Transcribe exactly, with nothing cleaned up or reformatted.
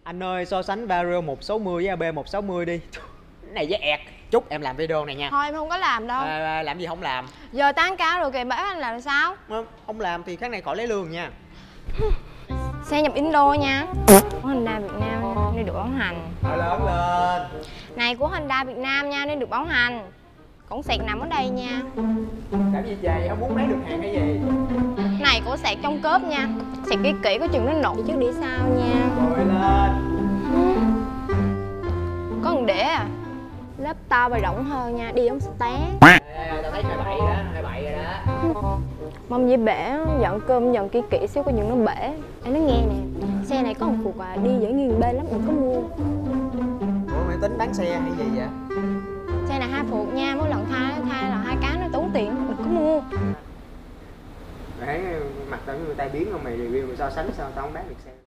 Anh ơi, so sánh Vario một sáu mươi với a bê một sáu mươi đi. Cái này với ẹt. Chúc em làm video này nha. Thôi em không có làm đâu. À, làm gì không làm? Giờ tán cáo rồi kìa, bảo anh làm sao? Không, không làm thì tháng này khỏi lấy lương nha. Xe nhập Indo nha. Của Honda Việt Nam nha, nên được bảo hành. Nói lớn lên. Này của Honda Việt Nam nha, nên được bảo hành. Cổng sạc nằm ở đây nha. Làm gì vậy? Không muốn lấy được hàng hay gì? Này của sạc trong cốp nha. Sạc kỹ kỹ có chừng nó nổ chứ đi sao nha. Ngồi lên. Có một đĩa à. Lớp to và rộng hơn nha, đi giống té. Ê, tao thấy mày bậy đó, mày bậy rồi đó. Mâm dĩa bể, dọn cơm dọn kỹ kỹ xíu có chừng nó bể. Em nói nghe nè, xe này có một cuộc à, đi dễ nghiêng bê lắm, đừng có mua. Ủa mày tính bán xe hay gì vậy? Xe này hai phuộc nha, mỗi lần thay thay là hai cái nó tốn tiền, đừng có mua. Mày thấy mặt tao như người ta biến không, mày review mày so sánh sao tao không bán được xe.